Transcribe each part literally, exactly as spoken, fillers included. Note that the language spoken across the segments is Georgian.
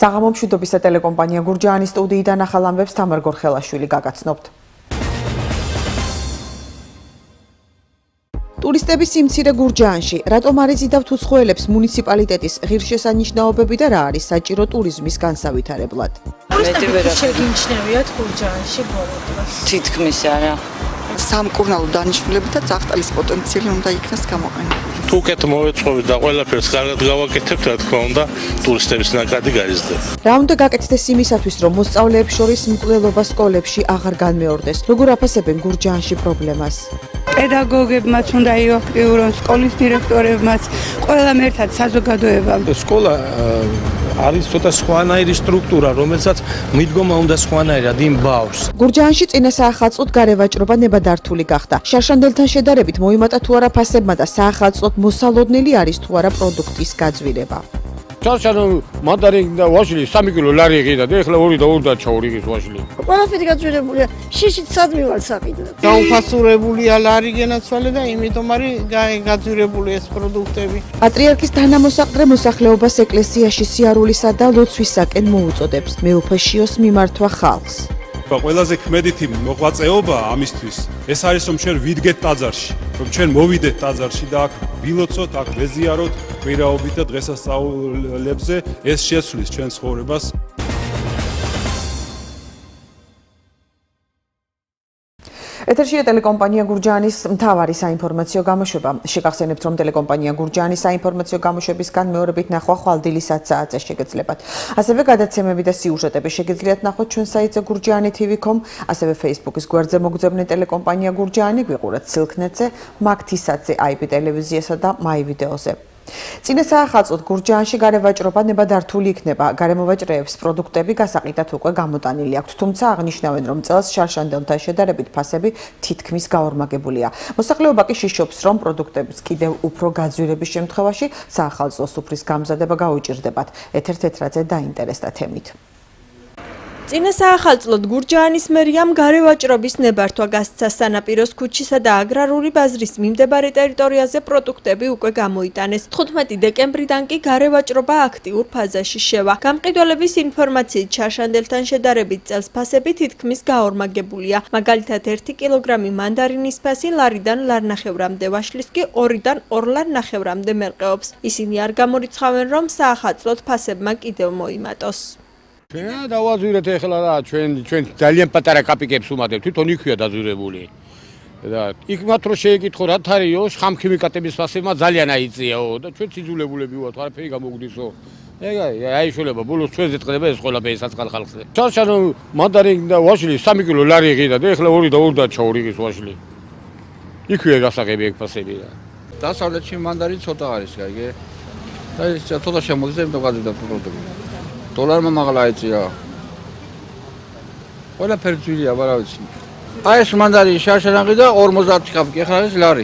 საღამომშვიდობის ტელეკომპანია გურჯაანის სტუდიიდან ახალ ამბებს თამარ გორხელაშვილი გაგაცნობთ. ტურისტების სიმცირე გურჯაანში, რატომ არ იზიდავთ უცხოელებს მუნიციპალიტეტის ღირსშესანიშნაობები და რა არის საჭირო ტურიზმის განსავითარებლად? ტურისტები შეგიმჩნევიათ გურჯაანში ბოლო დროს. თითქმის არა. სამკურნალო დანიშნულები და ძაღლტალის პოტენციალი უნდა იქნას გამოყენებული. თუ უკეთ მოვეწყობთ და ყველაფერს კარგად გავაკეთებთ, რა თქმა უნდა, ტურისტების ნაკადი გაიზრდება. რა უნდა გაკეთდეს იმისათვის, რომ მოსწავლეებს შორის მკვლელობა სკოლებში აღარ განმეორდეს? როგორ აფასებენ გურჯაანში პრობლემას? პედაგოგებმაც უნდა იაქტიურონ, სკოლის დირექტორებმაც, ყველამ ერთად საზოგადოებამ. სკოლა არის ცოტა სხვანაირი სტრუქტურა, რომელსაც მიდგომა უნდა სხვანაირად იმ ბავშვს. გურჯაანში წინა საახალწლოდ გარევაჭრობა ნებადართული გახდა. შარშანდელთან შედარებით მოიმატა თუ არა ფასებმა და საახალწლოდ მოსალოდნელი არის თუ არა პროდუქტის გაძვირება. ჩარჩანო მანდარინი და ვაშლი სამი კილო ლარი იყიდა და ეხლა ორი და ორი და ჩაური ის ვაშლი. ყველაფერი გაძვირებულია. შიშით სადმი ვარ საყიდლად. გაუფასურებულია ლარი გენაცვალე და იმიტომ არის გაძვირებული ეს პროდუქტები. პატრიარქის თანამოსაყდრე მოსახლეობას ეკლესიაში სიარულისა და ლოცვისაკენ მოუწოდებს. მეუფეშიოს მიმართვა ხალხს. ყველაზე ქმედითი მოღვაწეობა ამისთვის ეს არის რომ ჩვენ ვიდგეთ ტაძარში, რომ ჩვენ მოვიდეთ ტაძარში და აქ ვილოცოთ, აქ ვეზიაროთ კვირაობით და დღესასწაულებზე, ეს შეცვლის ჩვენ ცხოვრებას. ეთერშია ტელეკომპანია გურჯაანის მთავარი საინფორმაციო გამოშვება. შეგახსენებთ, რომ ტელეკომპანია გურჯაანის საინფორმაციო გამოშვებისგან მეორებით ნახვა ხვალდილი საათ საათზე შეგეძლებათ. ასევე გადაცემები და სიუჟეტები შეგიძლიათ ნახოთ ჩვენ საიტზე გურჯაანი ტივი კომ, ასევე Facebook-ის გვერდზე მოგძებნეთ ტელეკომპანია გურჯაანი, გვიყურეთ სილქნეტზე, მაგთისათზე, აი პი ტელევიზიასა და მაი ვიდეოზე. წინა საახალწლოდ გურჯაანში გარევაჭრობა ნებადართული იქნება. გარემოვაჭრეებს პროდუქტები გასაყიდად უკვე გამოტანილი აქვთ, თუმცა აღნიშნავენ, რომ წელს შარშანდელთან შედარებით ფასები თითქმის გაორმაგებულია. მოსახლეობა კი შიშობს, რომ პროდუქტების კიდევ უფრო გაძვირების შემთხვევაში საახალწლო სუფრის გამზადება გაუჭირდებათ. ეთერ თეთრაძე დაინტერესდა თემით. წინა საახალწლოდ გურჯაანის მერიამ გარევაჭრობის ნებართვა გასცა. სანაპიროს ქუჩისა და აგრარული ბაზრის მიმდებარე ტერიტორიაზე პროდუქტები უკვე გამოიტანეს. თხუთმეტი დეკემბრიდან კი გარევაჭრობა აქტიურ ფაზაში შევა. გამყიდველების ინფორმაციით შარშანდელთან შედარებით წელს ფასები თითქმის გაორმაგებულია. მაგალითად ერთი კილოგრამი მანდარინის ფასი ლარიდან ლარნახევრამდე, ვაშლის კი ორიდან ორ ლარნახევრამდე მერყეობს. ისინი არ გამორიცხავენ, რომ საახალწლოდ ფასებმა კიდევ მოიმატოს. ჩვენ დავაძვირეთ ეხლა რა ჩვენ ჩვენ ძალიან პატარა კაპიკებს ვუმატებთ თვითონ იქვია დაძვირებული და იქ მათ რო შეეკითხო რა თარიო ხამქიმიკატების ფასებმა ძალიან აიწიაო და ჩვენ სიძულებულები ვართ არაფერი გამოგვდისო ეგა აიშულება ბოლოს ჩვენზე წდება ეს ყველაფერი საწყალ ხალხზე ჩარჩანო მანდარინი და ვაშლი სამი კილო ლარი იყიდა და ეხლა ორი და ორი და ჩაური ის ვაშლი იქვია გასაღები ეგ ფასები და დასავლეთში მანდარინი ცოტა არის კაიგე და ეს ცოტა შემოდის და იმიტომ გაძვირდა პროდუქტი დოლარმა მაღლა ეწია. ყველაფერი ძვირია, არა ვიცი. აი ეს მანდარინი შარშანაყი და ორმოცდაათი კაპიკი, ახლა არის ლარი.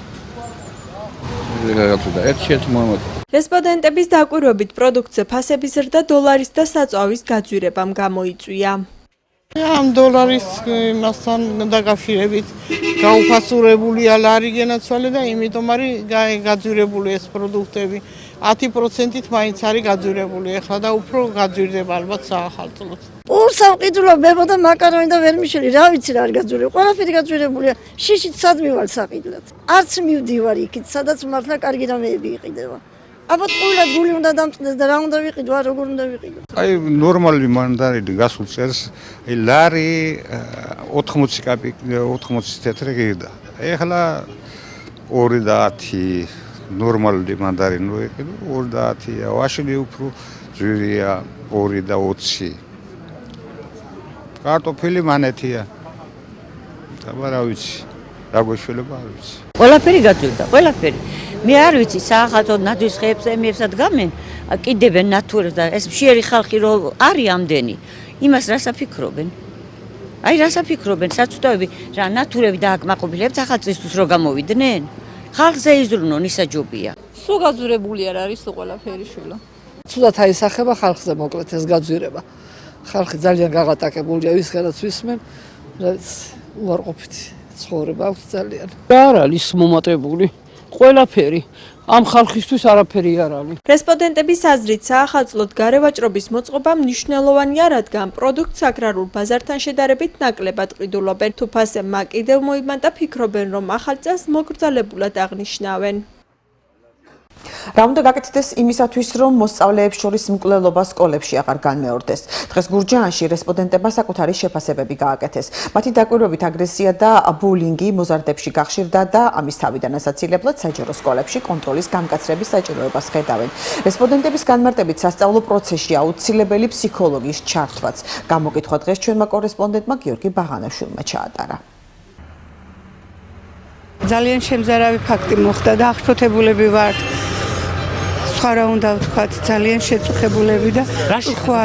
ერთი შეც მომოთ. რესპონდენტების დაკვირვებით პროდუქტზე ფასების ზრდა დოლარის და საწვავის გაძვირებამ გამოიწვია. ამ დოლარის მასთან დაკავშირებით გაუფასურებულია ლარი გენაცვალე და იმიტომ არის გაძვირებული ეს პროდუქტები. ათი პროცენტით მაინც არის გაძვირებული ახლა და უფრო გაძვირდება ალბათ საახალწლოდ. პურს ამყიდულობ მებო და მაკარონი და ვერმიშელი, რა ვიცი რა არის გაძვირებული. ყველაფერი გაძვირებულია. შიშით სადმი ვარ საყიდლად. არც მივდივარ იქით, სადაც მართლა კარგი რამეები იყიდება. აბა ყვილად გული უნდა დამწყდეს და რა უნდა ვიყიდო, არ როგორ უნდა ვიყიდო. აი ნორმალური მანდარინი გასულ წელს აი ლარი ოთხმოცი კაპიკი ოთხმოცი თეთრი ღირდა. ეხლა ორი და ათი ნორმალური მანდარინი რო იყიდო ორი და ათია, ვაშლი უფრო ძვირია ორი და ოცი. კარტოფილი მანეთია. აბა რა ვიცი, რა გვეშველება არ ვიცი. ყველაფერი გაძვირდა, ყველაფერი. მე არ ვიცი, საახალწლოდ ნაძვის ხეებს ემიებსაც გამენ, კიდებენ ნატურას და ეს მშიერი ხალხი რო არის ამდენი, იმას რას აფიქრობენ? აი რას აფიქრობენ, საცუდავები, რა ნატურები დააკმაყოფილებთ ახალწლისთვის რო გამოვიდნენ? ხალხზე იზრუნონ ისაჯობია. სულ გაძვირებული არ არის სულ ყველაფერი შვილო. ცუდად აისახება ხალხზე მოკლედ ეს გაძვირება. ხალხი ძალიან გაღატაკებულია ვისგანაც ვისმენ, რაც უარყოფითი ცხოვრება აქვს ძალიან. არ არის მომატებული. ყველაფერი. ამ ხალხისთვის არაფერი არ არის. რესპონდენტების აზრით, საახალწლოდ გარევაჭრობის მოწყობა მნიშვნელოვანია, რადგან პროდუქტს აგრარულ ბაზართან შედარებით ნაკლებად ყიდულობენ. თუ ფასებმა კიდევ მოიმატა, ფიქრობენ, რომ ახალ წელს მოკრძალებულად აღნიშნავენ. რა უნდა გაკეთდეს იმისათვის, რომ მოსწავლეებს შორის მკვლელობა სკოლებში აღარ განმეორდეს. დღეს გურჯაანში რესპონდენტებმა საკუთარი შეფასებები გააკეთეს. მათი დაკვირვებით აგრესია და ბულინგი მოზარდებში გახშირდა და ამის თავიდან ასაცილებლად საჯარო სკოლებში კონტროლის გამკაცრების საჭიროებას ხედავენ. რესპონდენტების განმარტებით სასწავლო პროცესში აუცილებელი ფსიქოლოგის ჩართვაც. გამოკითხვა დღეს ჩვენმა კორესპონდენტმა გიორგი ბაღანაშვილმა ჩაატარა. ძალიან შემზარავი ფაქტი მოხდა და აღშფოთებულები ვართ. სხვა რა უნდა ვთქვათ, ძალიან შეწუხებულები და ხوار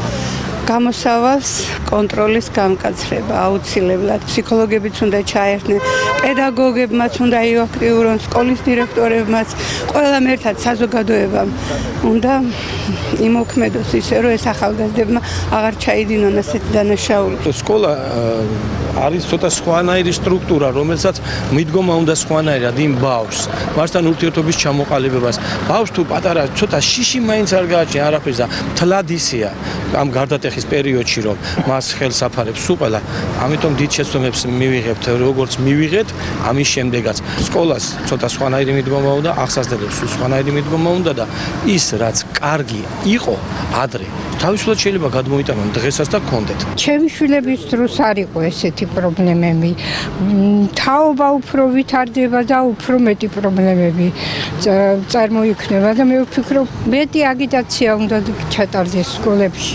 გამოსავალს კონტროლის გამკაცრება აუცილებლად. ფსიქოლოგებიც უნდა ჩაერთნენ, პედაგოგებმაც უნდა იაქტიურონ, სკოლის დირექტორებმაც, ყველამ ერთად საზოგადოებამ უნდა იმოქმედოს ისე, რომ ეს ახალგაზრდებმა აღარ ჩაიდინონ ასეთი დანაშაული. სკოლა არის ცოტა სხვანაირი სტრუქტურა, რომელსაც მიდგომა უნდა სხვანაირად იმ ბავშვს, მასთან ურთიერთობის ჩამოყალიბებას. ბავშვს თუ პატარა ცოტა შიში მაინც არ გააჩნია არაფერს და თლად ისეა ამ გარდატეხის პერიოდში, რომ მას ხელს აფარებს უყელა. ამიტომ დიდ შეცდომებს მივიღებთ, როგორც მივიღეთ, ამის შემდეგაც სკოლას ცოტა სხვანაირი მიდგომა უნდა, ახსასდელებს სხვანაირი მიდგომა უნდა და ის რაც კარგი იყო ადრე, თავისუფლად შეიძლება გადმოიტანონ დღესაც და გქონდეთ. ჩემი შვილების დროს არ იყო ესეთი პრობლემები. თაობა უფრო ვითარდება და უფრო მეტი პრობლემები წარმოიქმნება და მე ვფიქრობ, მეტი აგიტაცია უნდა ჩატარდეს სკოლებში.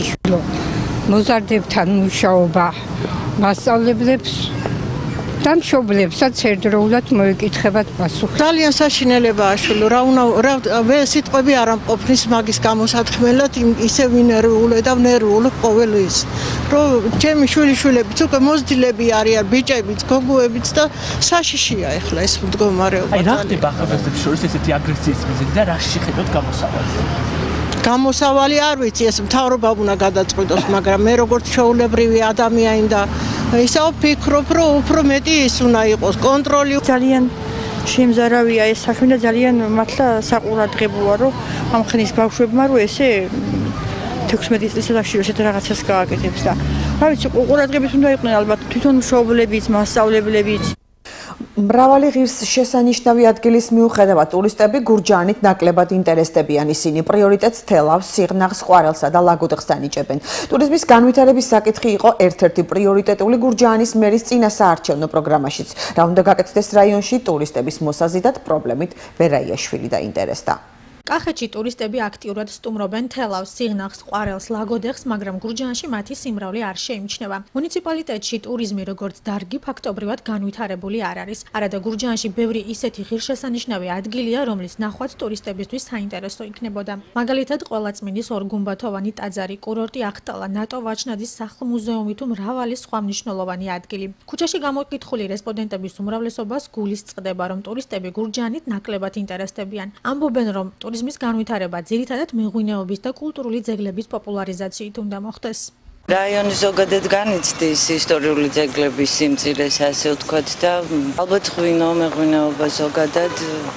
მოზარდებთან მუშაობა მასწავლებლებს და მშობლებსაც ერთდროულად მოეკითხებათ პასუხი. ძალიან საშინელებაა შვილო, რა უნდა რა სიტყვები არ ამყოფნის მაგის გამოსათქმელად ისე ვინერვული და ნერვული ყოველ ის. რომ ჩემი შვილიშვილებიც უკვე მოზრდილები არიან, ბიჭებიც, გოგოებიც და საშიშია ეხლა ეს მდგომარეობა. აი რა ხდება ახალგაზრდებს შორის ესეთი აგრესიის მიზეზი და რა შეხედოთ გამოსავალი? გამოსავალი არ ვიცი, ეს მთავრობა უნდა გადაწყვიტოს, მაგრამ მე როგორც ჩვეულებრივი ადამიანი და ისა ვფიქრობ, რომ უფრო მეტი ის უნდა იყოს კონტროლი. ძალიან შემზარავია ეს საქმე და ძალიან მართლა საყურადღებოა, რომ ამ ხნის ბავშვებმა რომ ესე თექვსმეტი წლისაში ესეთ რაღაცას გააკეთებს და რა ვიცი, ყურადღებით უნდა იყვნენ ალბათ თვითონ მშობლებიც, მასწავლებლებიც. მრავალი ღირსშესანიშნავი ადგილის მიუხედავად ტურისტები გურჯაანით ნაკლებად ინტერესდებიან. ისინი პრიორიტეტს თელავს, სიღნაღს, ყვარელსა და ლაგოდეხს ანიჭებენ. ტურიზმის განვითარების საკითხი იყო ერთ-ერთი პრიორიტეტული გურჯაანის მერის წინა საარჩევნო პროგრამაშიც. რა უნდა გაკეთდეს რაიონში ტურისტების მოსაზიდად პრობლემით ვერაიაშვილი დაინტერესდა. კახეთში ტურისტები აქტიურად სტუმრობენ თელავს, სიღნაღს, ყვარელს, ლაგოდეხს, მაგრამ გურჯაანში მათი სიმრავლე არ შეიმჩნევა. მუნიციპალიტეტში ტურიზმი როგორც დარგი ფაქტობრივად განვითარებული არ არის. არადა გურჯაანში ბევრი ისეთი ღირსშესანიშნავი ადგილია, რომლის ნახვაც ტურისტებისთვის საინტერესო იქნებოდა. მაგალითად, ყველაწმინდის ორგუმბათოვანი ტაძარი, კურორტი ახტალა, ნატო ვაჩნაძის სახლ-მუზეუმი თუ მრავალი სხვა მნიშვნელოვანი ადგილი. ქუჩაში გამოკითხული რესპონდენტების უმრავლესობას გულისწყდება, რომ ტურისტები გურჯაანით ნაკლებად ინტერესდებიან. ამბობენ, რომ ტურიზმის განვითარება ძირითადად მეღვინეობის და კულტურული ძეგლების პოპულარიზაციით უნდა მოხდეს. რაიონი ზოგადად განიცდის ისტორიული ძეგლების სიმწირეს, ასე ვთქვათ და ალბათ ღვინო, მეღვინეობა ზოგადად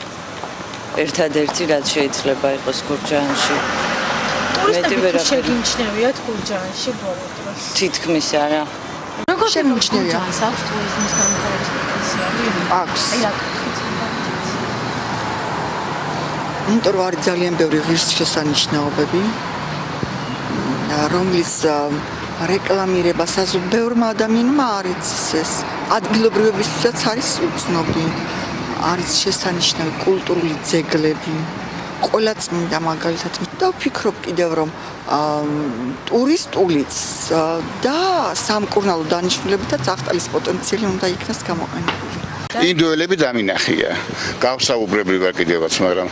ერთადერთი რაც შეიძლება იყოს გურჯაანში. ტურისტები შეგიმჩნევიათ გურჯაანში ბოლო დროს? თითქმის არა. როგორ შემიმჩნევია? აქვს ტურიზმის განვითარების პოტენციალი? აქვს. იმიტომ რომ არის ძალიან ბევრი ღირსშესანიშნაობები, რომლის რეკლამირებას ბევრმა ადამიანმა არ იცის ეს. ადგილობრივებისთვისაც არის უცნობი. არის შესანიშნავი კულტურული ძეგლები, ყველაწმინდა მაგალითად. და ვფიქრობ კიდევ რომ ტურისტულიც და სამკურნალო დანიშნულებითაც ახტალის პოტენციალი უნდა იქნას გამოყენებული. ინდოელები დამინახია. გავსაუბრებრივ ვარ კიდევაც, მაგრამ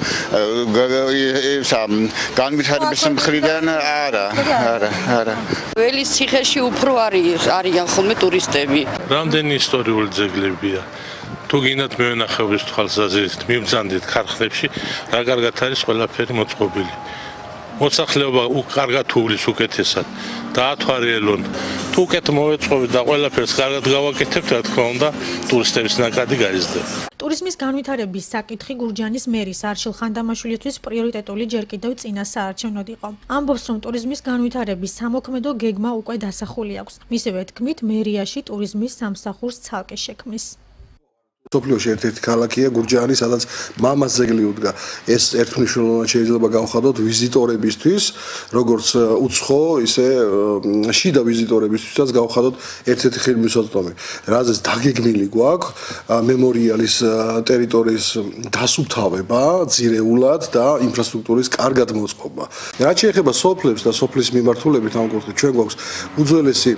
განვითარების მხრიდან არა, არა, არა. ველის ციხეში უფრო არის არიან ხოლმე ტურისტები. რამდენი ისტორიული ძეგლებია? თუ გინდათ მევენახეობის თვალსაზრისით მივბრძანდით ქარხნებში, რა კარგად არის ყველაფერი მოწყობილი. მოსახლეობა უკარგად უვლის უკეთესად დაათვალიერონ. თუ უკეთ მოვეწყობთ და ყველაფერს კარგად გავაკეთებთ, რა თქმა უნდა, ტურისტების ნაკადი გაიზრდება. ტურიზმის განვითარების საკითხი გურჯაანის მერის არშილ ხანდამაშვილისთვის პრიორიტეტული ჯერ კიდევ წინა საარჩევნოდ იყო. ამბობს, რომ ტურიზმის განვითარების სამოქმედო გეგმა უკვე დასახული აქვს. მისივე თქმით, მერიაში ტურიზმის სამსახურს ცალკე შექმნის. სოფლიოში ერთ-ერთი ქალაქია გურჯაანი, სადაც მამას ძეგლი უდგა. ეს ერთმნიშვნელოვნად შეიძლება გავხადოთ ვიზიტორებისთვის, როგორც უცხო, ისე შიდა ვიზიტორებისთვისაც გავხადოთ ერთ-ერთი ხელმისაწვდომი. რაზეც დაგეგმილი გვაქვს მემორიალის ტერიტორიის დასუფთავება ძირეულად და ინფრასტრუქტურის კარგად მოწყობა. რაც შეეხება სოფლებს და სოფლის მიმართულებით, ამ კონკრეტულად ჩვენ გვაქვს უძველესი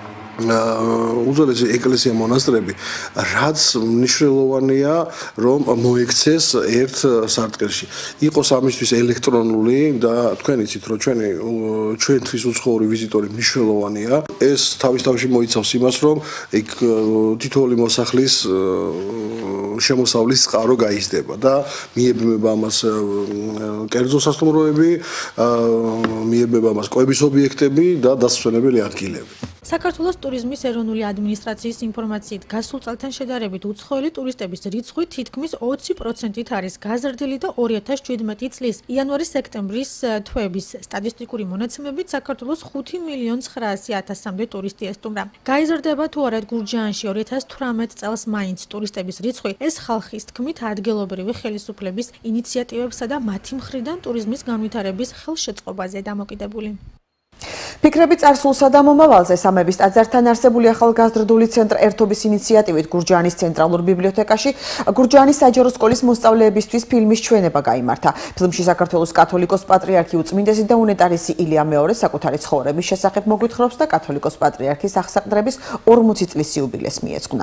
უძველესი ეკლესია მონასტრები, რაც მნიშვნელოვანია, რომ მოექცეს ერთ სარტყელში. იყოს ამისთვის ელექტრონული და თქვენ იცით, რომ ჩვენი ჩვენთვის უცხოური ვიზიტორი მნიშვნელოვანია. ეს თავის თავში მოიცავს იმას, რომ იქ თითოეული მოსახლის შემოსავლის წყარო გაიზრდება და მიებმება ამას კერძო სასტუმროები, მიებმება ამას კვების ობიექტები და დასასვენებელი ადგილები. საქართველოს ტურიზმის ეროვნული ადმინისტრაციის ინფორმაციით, გასულ წელთან შედარებით უცხოელი ტურისტების რიცხვი თითქმის ოცი პროცენტით არის გაზრდილი და ორი ათას შვიდმეტი წლის იანვარი-სექტემბრის თვეების სტატისტიკური მონაცემებით საქართველოს ხუთი მილიონი ცხრაასი ათასამდე ტურისტი ესტუმრა. გაიზრდება თუ არა გურჯაანში ორი ათას თვრამეტ წელს მაინც ტურისტების რიცხვი, ეს ხალხის თქმით ადგილობრივი ხელისუფლების ინიციატივებსა და მათი მხრიდან ტურიზმის განვითარების ხელშეწყობაზე დამოკიდებული. ფიქრები წარსულსა და მომავალზე სამების ტაძართან არსებული ახალგაზრდული ცენტრ ერთობის ინიციატივით გურჯაანის ცენტრალურ ბიბლიოთეკაში გურჯაანის საჯარო სკოლის მოსწავლეებისთვის ფილმის ჩვენება გაიმართა. ფილმში საქართველოს კათოლიკოს პატრიარქი უწმინდესი და უნეტარესი ილია მეორე საკუთარი ცხოვრების შესახებ მოგვითხრობს და კათოლიკოს პატრიარქის აღსაყდრების ორმოცი წლის იუბილეს მიეძღვნა.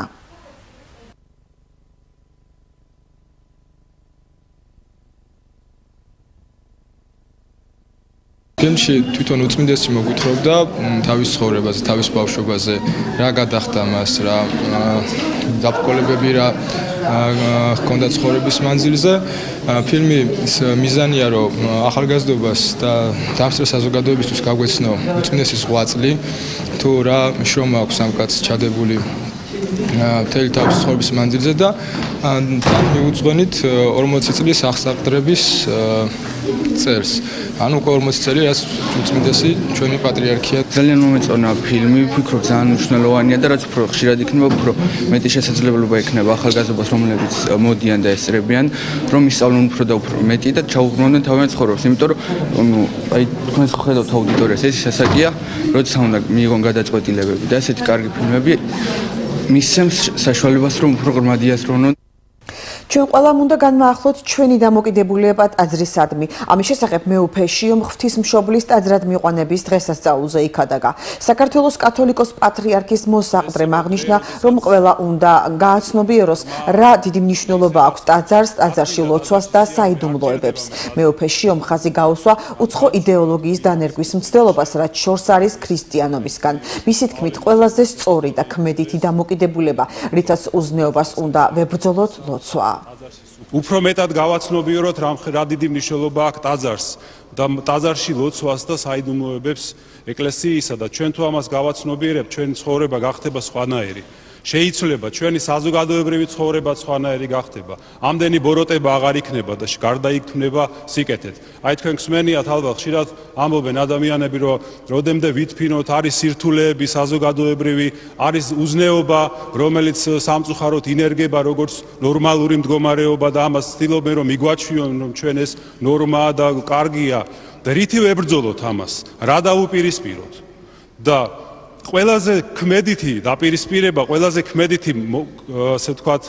ფილმში თვითონ უწმინდესი მოგვითხრობდა თავის ცხოვრებაზე, თავის ბავშვობაზე, რა გადახდა მას, რა დაბრკოლებები რა ჰქონდა ცხოვრების მანძილზე. ფილმის მიზანია, რომ ახალგაზრდობას და დამსწრე საზოგადოებისთვის გაგვეცნო უწმინდესის ღვაწლი, თუ რა შრომა აქვს ამ კაცს ჩადებული მთელი თავის ცხოვრების მანძილზე და თან მიუძღვენით ორმოცი წლის აღსაყდრების წელს. ანუ უკვე ორმოცი წელი რაც უწმინდესი ჩვენი პატრიარქია. ძალიან მომეწონა ფილმი, ვფიქრობ ძალიან მნიშვნელოვანია და რაც უფრო ხშირად იქნება, უფრო მეტი შესაძლებლობა ექნება ახალგაზრდობას, რომლებიც მოდიან და ესწრებიან, რომ ისწავლონ უფრო და უფრო მეტი და ჩაუღრმავდნენ თავიანთ ცხოვრებას. იმიტომ რომ აი თქვენ ხედავთ აუდიტორიას, ეს ასაკია, როცა უნდა მიიღონ გადაწყვეტილებები და ესეთი კარგი ფილმები მისცემს საშუალებას, რომ უფრო ღრმად იაზროვნონ. ჩვენ ყველამ უნდა განმაახლოთ ჩვენი დამოკიდებულება ტაძრისადმი. ამის შესახებ მეუფეში ღვთისმშობლის ტაძრად მიყვანების დღესასწაულზე იქადაგა. საქართველოს კათოლიკოს პატრიარქის მოსაყდრემ აღნიშნა, რომ ყველა უნდა გააცნობიეროს, რა დიდი მნიშვნელობა აქვს ტაძარს, ტაძარში ლოცვას და საიდუმლოებებს. მეუფეში ომხაზი გაუსვა უცხო იდეოლოგიის დანერგვის მცდელობას, რაც შორს არის ქრისტიანობისგან. მისი თქმით, ყველაზე სწორი და ქმედითი დამოკიდებულება, რითაც უზნეობას უნდა ვებრძოლოთ ლოცვა. უფრო მეტად გავაცნობიეროთ რა დიდი მნიშვნელობა აქვს ტაძარს და ტაძარში ლოცვას და საიდუმლოებებს ეკლესიისა და ჩვენ თუ ამას გავაცნობიერებთ, ჩვენი ცხოვრება გახდება სხვანაირი. შეიძლება ჩვენი საზოგადოებრივი ცხოვრება სხვანაირი გახდება. ამდენი ბოროტება აღარ იქნება და გარდაიქმნება სიკეთეთ. აი თქვენ გსმენიათ ალბათ ხშირად ამბობენ ადამიანები, რომ როდემდე ვითფინოთ, არის სირთულეები საზოგადოებრივი, არის უზნეობა, რომელიც სამწუხაროდ ინერგება როგორც ნორმალური მდგომარეობა და ამას ცდილობენ რომ მიგვაჩვიონ, რომ ჩვენ ეს ნორმაა და კარგია და რითი ვებრძოლოთ ამას? რა დაუპირისპიროთ? და ყველაზე ქმედითი დაპირისპირება, ყველაზე ქმედითი ასე ვთქვათ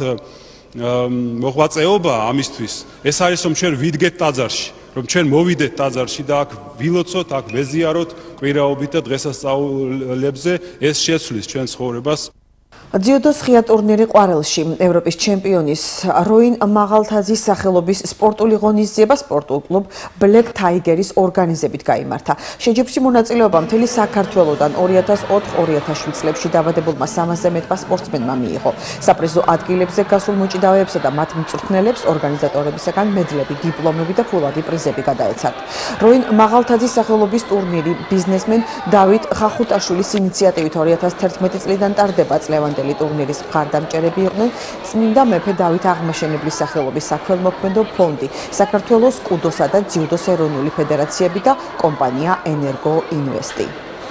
მოღვაწეობა ამისთვის ეს არის, რომ ჩვენ ვიდგეთ ტაძარში, რომ ჩვენ მოვიდეთ ტაძარში და აქ ვილოცოთ, აქ ვეზიაროთ კვირაობით და დღესასწაულებზე, ეს შეცვლის ჩვენ ცხოვრებას. ძიუდოს ღია ტურნირი ყვარელში ევროპის ჩემპიონის როინ მაღალთაძის სახელობის სპორტული ღონისძიება სპორტულ კლუბ Black Tiger-ის ორგანიზებით გაიმართა. შეჯიბრში მონაწილეობა მთელი საქართველოდან ორი ათას ოთხ ორი ათას შვიდ წლებში დაბადებულმა სამასზე მეტმა სპორტსმენმა მიიღო. საპრიზო ადგილებზე გასულ მოჭიდავეებსა და მათ მწვრთნელებს ორგანიზატორებისაგან მედლები, დიპლომები და ფულადი პრიზები გადაეცათ. როინ მაღალთაძის სახელობის ტურნირი ბიზნესმენ დავით ხახუტაშვილის ინიციატივით ორი ათას თერთმეტი წლიდან ტარდება. წლევანდელი ტურნირის მხარდამჭერები იყვნენ წმინდა მეფე დავით აღმაშენებლის სახელობის საქველმოქმედო ფონდი, საქართველოს კუდოსა და ძიუდოს ეროვნული ფედერაციები და კომპანია ენერგო ინვესტი.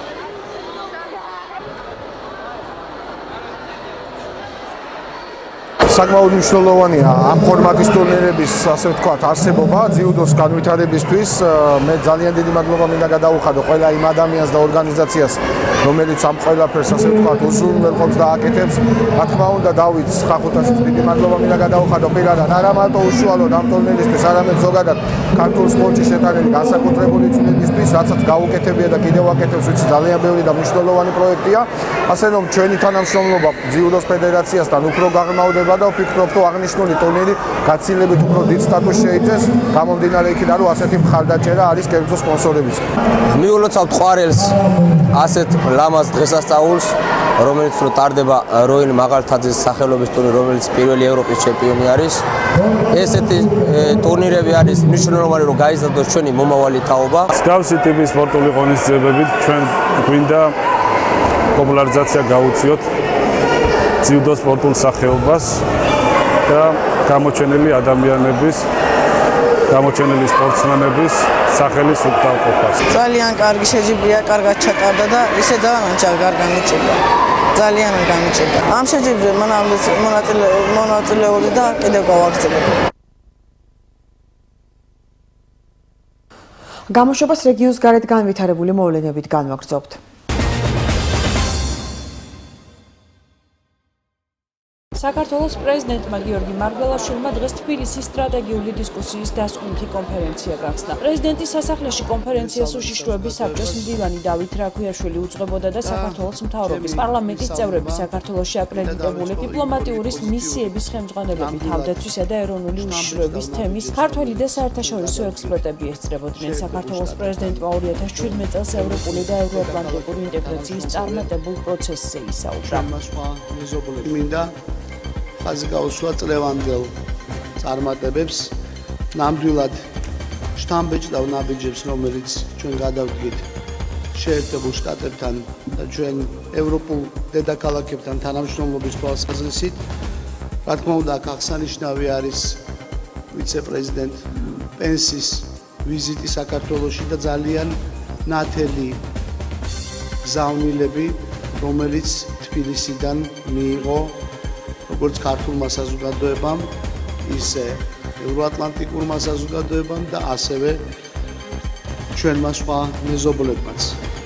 საკმაოდ მნიშვნელოვანია ამ ფორმატის ტურნირების, ასე ვთქვათ, არსებობა ძიუდოს განვითარებისთვის. მე ძალიან დიდი მადლობა მინდა გადაუხადო ყველა იმ ადამიანს და ორგანიზაციას, რომელიც ამ ყველაფერს, ასე ვთქვათ, უზრუნველყოფს და აკეთებს. რა თქმა უნდა, დავით ხახუტაშვილს დიდი მადლობა მინდა გადაუხადო პირადად, არა მარტო უშუალოდ ამ ტურნირისთვის, არამედ ზოგადად ქართულ სპორტში შეტანილი განსაკუთრებული წვდომისთვის, რაცაც გაუკეთებია და კიდევ აკეთებს, ვიცი, ძალიან ბევრი და მნიშვნელოვანი პროექტია. ასე რომ ჩვენი თანამშრომლობა ძიუდოს ფედერაციასთან უფრო გაღრმავდება და ვფიქრობ, რომ აღნიშნული ტურნირი გაცილებით უფრო დიდ სტატუსს შეიძენს, გამომდინარე იქიდან, რომ ასეთი მხარდაჭერა არის კერძო სპონსორების. მიულოცავთ ყვარელს ასეთ ლამაზ დღესასწაულს, რომელიც რო ტარდება როინ მაღალთაძის სახელობის ტურნირი, რომელიც პირველი ევროპის ჩემპიონი არის. ესეთი ტურნირები არის მნიშვნელოვანი, რომ გაიზარდოს ჩვენი მომავალი თაობა. მსგავსი ტიპის სპორტული ღონისძიებებით ჩვენ გვინდა პოპულარიზაცია გაუწიოთ ძიუდო სპორტულ სახეობას და გამოჩენილი ადამიანების, გამოჩენილი სპორტსმენების სახელის უკრავყოფას. ძალიან კარგი შეჯიბრია, კარგად ჩატარდა და ისედავ ანჭა კარგად მიჭირდა. ძალიან გამიჭირდა. ამ შეჯიბრზე მონაწილეობდი და კიდევ გავაგრძელებდი. გამოშვებას რეგიონის გარეთ განვითარებული მოვლენებით განვაგრძობთ. საქართველოს პრეზიდენტმა გიორგი მარგველაშვილმა დღეს თბილისის სტრატეგიული დისკუსიის დასკვნითი კონფერენცია გახსნა. პრეზიდენტის სასახლეში კონფერენციას უშიშროების საბჭოს მდივანი დავით რაქვიაშვილი უძღვებოდა და საქართველოს მთავრობის პარლამენტის წევრები საქართველოში აკრედიტებული დიპლომატიური მისიების ხელმძღვანელები თავდაცვისა და ეროვნული უშიშროების თემის ქართველი და საერთაშორისო ექსპერტები ესწრებოდნენ. საქართველოს პრეზიდენტმა ორი ათას შვიდმეტ წელს ევროპული და ევროატლანტიკური ინტეგრაციის წარმატებულ პროცესზე ისაუბრა. ხაზი გაუსვა წლევანდელ წარმატებებს, ნამდვილად შთამბეჭდავ ნაბიჯებს, რომელიც ჩვენ გადავდგით შეერთებულ შტატებთან და ჩვენ ევროპულ დედაქალაქებთან თანამშრომლობის თვალსაზრისით. რა თქმა უნდა, აქ აღსანიშნავი არის ვიცე-პრეზიდენტ პენსის ვიზიტი საქართველოში და ძალიან ნათელი გზავნილები, რომელიც თბილისიდან მიიღო როგორც ქართულმა საზოგადოებამ, ისე ევროატლანტიკურმა საზოგადოებამ და ასევე ჩვენმა სხვა მეზობლებმაც.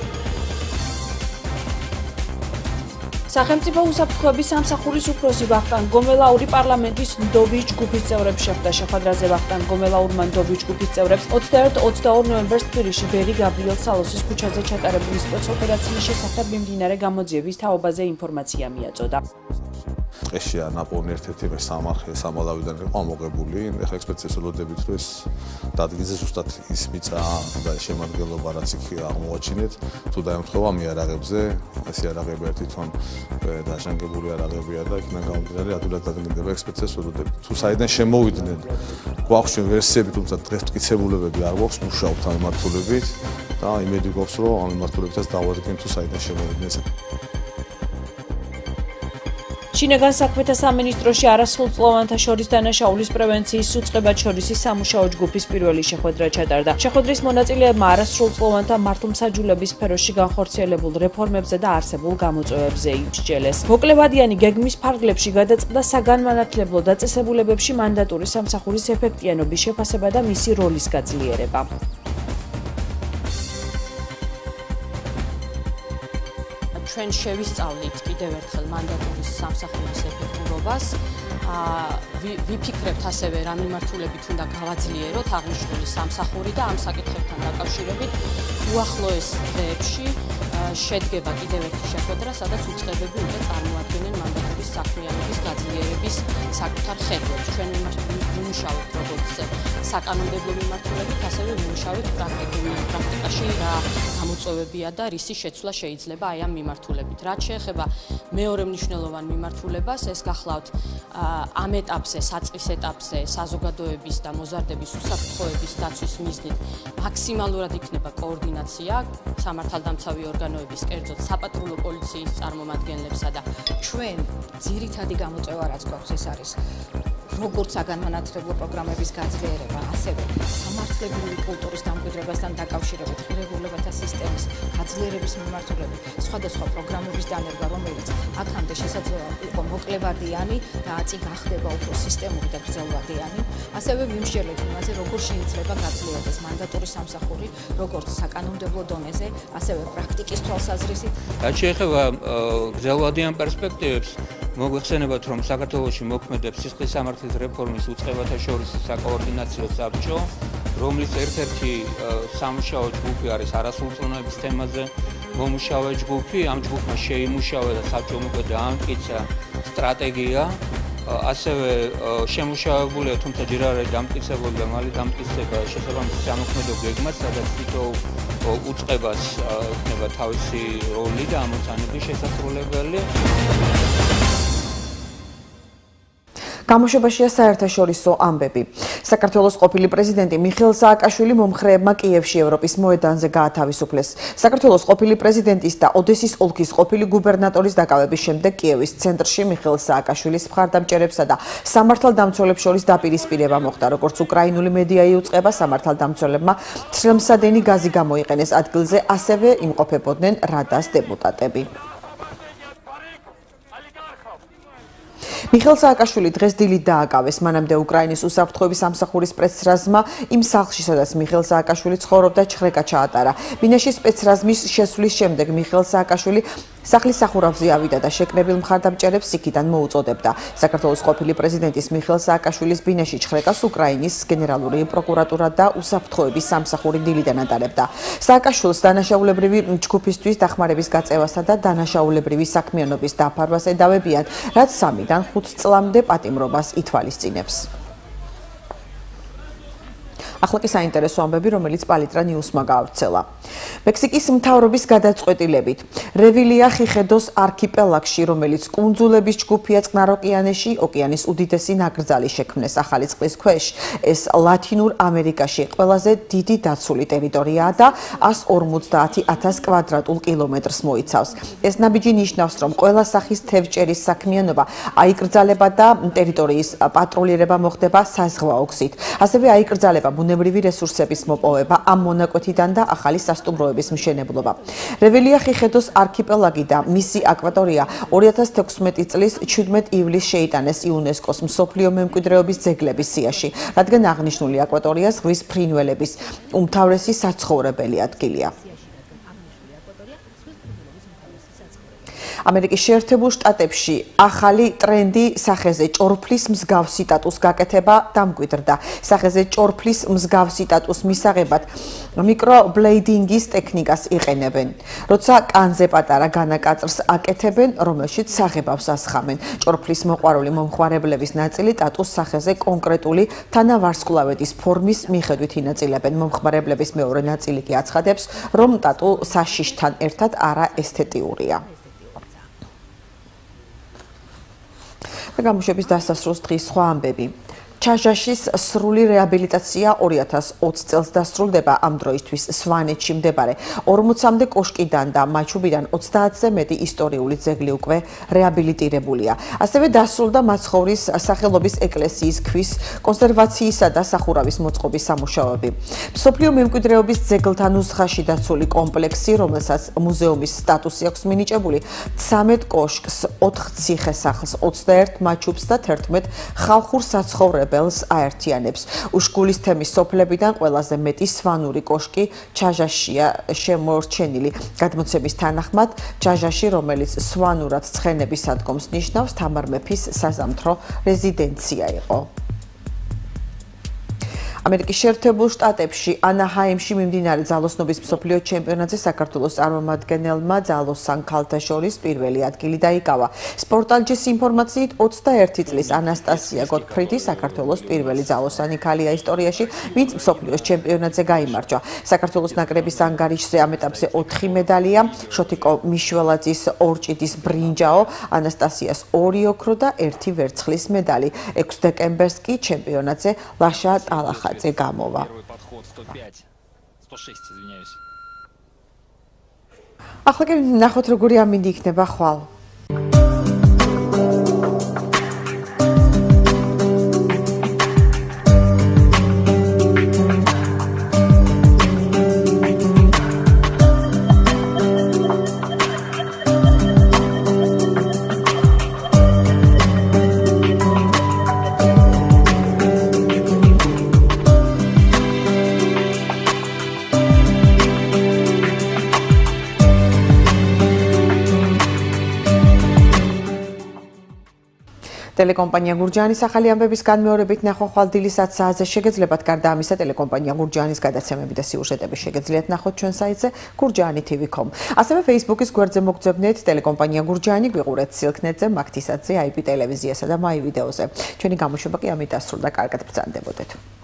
სახელმწიფო უსაფრთხოების სამსახურის უფროსი ვახტანგ გომელაური პარლამენტის ნდოვიჩ ჯგუფის წევრებს შეხვდა. შეხვედრაზე ვახტანგ გომელაურმა ნდოვიჩ ჯგუფის წევრებს ოცდაერთი ოცდაორი ნოემბერს თბილისში ბერი გაბრიელ სალოსის ქუჩაზე ჩატარებული სპეცოპერაციის შესახებ მიმდინარე გამოძიების თაობაზე ინფორმაცია მიაწოდა. ეშია ნაპოვნი ერთ-ერთი მე სამარხე სამალავიდან იყო ამოღებული. ეხლა ექსპერტიზის ველოდებით, რომ ეს დადგინზე ზუსტად ის მიწა და შემადგენლობა რაც იქ აღმოაჩინეთ, თუ დაემთხვევა მიარაღებზე, ეს იარაღები თვითონ დაჟანგებული იარაღებია და იქიდან გამომდინარე ადვილად დადგინდება ექსპერტიზის ველოდებით. თუ საიდან შემოვიდნენ, გვაქვს ჩვენ ვერსიები, თუმცა დღეს მტკიცებულებები არ გვაქვს, მუშაობთ ამ მიმართულებით და იმედი გვაქვს, რომ ამ მიმართულებითაც დავადგინოთ თუ საიდან შემოვიდნენ. შინაგან საქმეთა სამინისტროში არასრულწლოვანთა შორის დანაშაულის პრევენციის უწყებად-შორისი სამუშაო ჯგუფის პირველი შეხვედრა ჩატარდა. შეხვედრის მონაწილეებმა არასრულწლოვანთა მართლმსაჯულების სფეროში განხორციელებულ რეფორმებზე და არსებულ გამოწვევებზე იბრძელეს. მოკლევადიანი გეგმის ფარგლებში გადაწყდა საგანმანათლებლო დაწესებულებებში მანდატური სამსახურის ეფექტიანობის შეფასება და მისი როლის გაძლიერება. ჩვენ შევისწავლით კიდევ ერთხელ მანდატურის სამსახურის ეფექტურობას. ვიფიქრებთ ასევე რა მიმართულებით უნდა გავაძლიეროთ აღნიშნული სამსახური და ამ საკითხებთან დაკავშირებით უახლოეს დღეებში შედგება კიდევ ერთი შეხვედრა, სადაც უწყებები უკვე წარმოადგენენ მანდატების საქმიანობის გაძლიერების საკუთარ ხედვებს. ჩვენ ვიმუშავებთ როგორც საკანონმდებლო მიმართულებით, ასევე ვიმუშავებთ პრაქტიკაში რა გამოწვევებია და რისი შეცვლა შეიძლება აი ამ მიმართულებით. რაც შეეხება მეორე მნიშვნელოვან მიმართულებას, ეს გახლავთ ამ ეტაპზე, საწყის ეტაპზე საზოგადოების და მოზარდების უსაფრთხოების დაცვის მიზნით მაქსიმალურად იქნება კოორდინაცია სამართალდამცავი ორგანოების, კერძოდ საპატრულო პოლიციის წარმომადგენლებსა და ჩვენ ძირითადი გამოწვევა რაც გვაქვს ეს არის როგორც საგანმანათლებლო პროგრამების გაძლიერება, ასევე სამართლებრივი კულტურის დამკვიდრებასთან დაკავშირებით ღირებულებათა სისტემის გაძლიერების მიმართულებით სხვადასხვა პროგრამების დანერგვა, რომელიც აქამდე შესაძლოა იყო მოკლებადიანი და აწი გახდება უფრო სისტემური და გრძელვადიანი. ასევე ვიმსჯელებ იმაზე, როგორ შეიძლება გაძლიერდეს მანდატური სამსახური, როგორც საკანონმდებლო დონეზე, ასევე პრაქტიკის თვალსაზრისით. რაც შეეხება გრძელვადიან პერსპექტივებს, მოგვეხსენებათ, რომ საქართველოში მოქმედებს სისხლის სამართლის რეფორმის უწყებათა შორის საკოორდინაციო საბჭო, რომლის ერთ-ერთი სამუშაო ჯგუფი არის არასრულწლოვნების თემაზე მომუშავე ჯგუფი. ამ ჯგუფმა შეიმუშავა და საბჭომ უკვე დაამტკიცა სტრატეგია. ასევე შემუშავებულია, თუმცა ჯერ არ არის დამტკიცებული და მალე დამტკიცდება შესაბამისი სამოქმედო გეგმაც, სადაც თითოეულ უწყებას ექნება თავისი როლი და ამოცანების შესასრულებელი. გამოშვებაშია საერთაშორისო ამბები. საქართველოს ყოფილი პრეზიდენტი მიხეილ სააკაშვილი მომხრეებმა კიევში ევროპის მოედანზე გაათავისუფლეს. საქართველოს ყოფილი პრეზიდენტის და ოდესის ოლქის ყოფილი გუბერნატორის დაკავების შემდეგ კიევის ცენტრში მიხეილ სააკაშვილის მხარდამჭერებსა და სამართალდამცველებს შორის დაპირისპირება მოხდა. როგორც უკრაინული მედია იუწყება, სამართალდამცველებმა ცრემლსადენი გაზი გამოიყენეს ადგილზე, ასევე იმყოფებოდნენ რადას დეპუტატები. მიხეილ სააკაშვილი დღეს დილით დააკავეს. მანამდე უკრაინის უსაფრთხოების სამსახურის სპეცრაზმა იმ სახლში, სადაც მიხეილ სააკაშვილი ცხოვრობდა, ჩხრეკა ჩაატარა. ბინაში სპეცრაზმის შესვლის შემდეგ მიხეილ სააკაშვილი სახლის სახურავზე ავიდა და შეკრებილ მხარდამჭერებს იქიდან მოუწოდებდა. საქართველოს ყოფილი პრეზიდენტის მიხეილ სააკაშვილის ბინაში ჩხრეკას უკრაინის გენერალური პროკურატურა და უსაფრთხოების სამსახური დილიდან ატარებდა. სააკაშვილს დანაშაულებრივი ჯგუფისთვის დახმარების გაწევასა და დანაშაულებრივი საქმიანობის დაფარვას ედავებიან, რაც სამიდან ხუთ წლამდე პატიმრობას ითვალისწინებს. ახლა კი საინტერესო ამბები, რომელიც პალიტრა ნიუსმა გაავრცელა. მექსიკის მთავრობის გადაწყვეტილებით რევილია ხიხედოს არქიპელაგში, რომელიც კუნძულების ჯგუფია წყნარ ოკეანეში, ოკეანის უდიდესი ნაკრძალი შექმნეს ახალი წყლის ქვეშ. ეს ლათინურ ამერიკაში ყველაზე დიდი დაცული ტერიტორიაა და εκατს ორმოცდაათი ათას კვადრატულ კილომეტრს მოიცავს. ეს ნაბიჯი ნიშნავს, რომ ყველა სახის თევზჭერის საქმიანობა აიკრძალება და ტერიტორიის პატრულირება მოხდება საზღვაო გზით. ასევე აიკრძალება ბუნებრივი რესურსების მოპოვება ამ მონაკვეთიდან და ახალი სასტუმროების მშენებლობა. რეველია ხიხედოს არქიპელაგი და მისი აკვატორია ორი ათას თექვსმეტი წლის ჩვიდმეტ ივლისს შეიტანეს იუნესკოს მსოფლიო მემკვიდრეობის ძეგლების სიაში, რადგან აღნიშნული აკვატორია ზღვის ფრინველების უმთავრესი საცხოვრებელი ადგილია. ამერიკის შეერთებულ შტატებში ახალი ტრენდი სახეზე ჭორფლის მსგავსი ტატუს გაკეთება დამკვიდრდა. სახეზე ჭორფლის მსგავსი ტატუს მისაღებად მიკრობლეიდინგის ტექნიკას იყენებენ. როცა კანზე პატარა განაკაწრს აკეთებენ, რომელშიც საღებავს ასხამენ. ჭორფლის მოყვარული მომხმარებლების ნაწილი ტატუს სახეზე კონკრეტული თანავარსკვლავედის ფორმის მიხედვით ინაწილებენ. მომხმარებლების მეორე ნაწილი კი აცხადებს, რომ ტატუ საშიშთან ერთად არაესთეტიურია. გამოშვების დასასრულს დღის სხვა ამბები. ჩაჟაშის სრული რეაბილიტაცია ორი ათას ოცი წელს დასრულდება. ამ დროისთვის სვანეთში მდებარე ორმოცამდე კოშკიდან და მაჩუბიდან ოცდაათზე მეტი ისტორიული ძეგლი უკვე რეაბილიტირებულია. ასევე დასრულდა მაცხოვრის სახელობის ეკლესიის ქვის კონსერვაციისა და სახურავის მოწყობის სამუშაოები. მსოფლიო მემკვიდრეობის ძეგლთა ნუსხაში დაცული კომპლექსი, რომელსაც მუზეუმის სტატუსი აქვს მინიჭებული, ცამეტ კოშკს, ოთხ ციხესახლს, ოცდაერთ მაჩუბს და თერთმეტ ხალხურ საცხოვრებელს აერთიანებს. უშკულის თემის სოფლებიდან ყველაზე მეტი სვანური კოშკი ჩაჟაშია შემორჩენილი. გადმოცემის თანახმად, ჩაჟაში, რომელიც სვანურად ცხენების სადგომს ნიშნავს, თამარ მეფის საზამთრო რეზიდენცია იყო. ამერიკის შეერთებულ შტატებში ანაჰაიმში მიმდინარე ძალოსნობის მსოფლიო ჩემპიონატზე საქართველოს წარმომადგენელმა ძალოსან ქალთა შორის პირველი ადგილი დაიკავა. სპორტალჯის ინფორმაციით ოცდაერთი წლის ანასტასია გოტფრიდი საქართველოს პირველი ძალოსანი ქალია ისტორიაში, ვინც მსოფლიოს ჩემპიონატზე გაიმარჯვა. საქართველოს ნაკრების ანგარიშზე ამ ეტაპზე ოთხი მედალია, შოთიკო მიშველაძის ორჭიდის ბრინჯაო, ანასტასიას ორი ოქრო და ერთი ვერცხლის медали. ექვსი დეკემბერს კი ჩემპიონატზე ლაშა ტალახაძე გამოვა. ახლა კი ნახოთ როგორი ამინდი იქნება ხვალ. ტელეკომპანია გურჯაანის ახალი ამბების განმეორებით ნახვა ხვალ-დილის ათი საათზე შეგეძლებათ. გარდა ამისა, ტელეკომპანია გურჯაანის გადაცემები და სიუჟეტები შეგეძლიათ ნახოთ ჩვენ საიტზე გურჯაანი ტივი 닷კომ. ასევე Facebook-ის გვერდზე მოგძებნეთ ტელეკომპანია გურჯაანი, გვიყურეთ სილქნეტზე, მაგთისათზე, აი პი ტელევიზიასა და მაი ვიდეოზე. ჩვენი გამოშვება კი ამით დასრულდა. კარგად ბრძანდებოდეთ.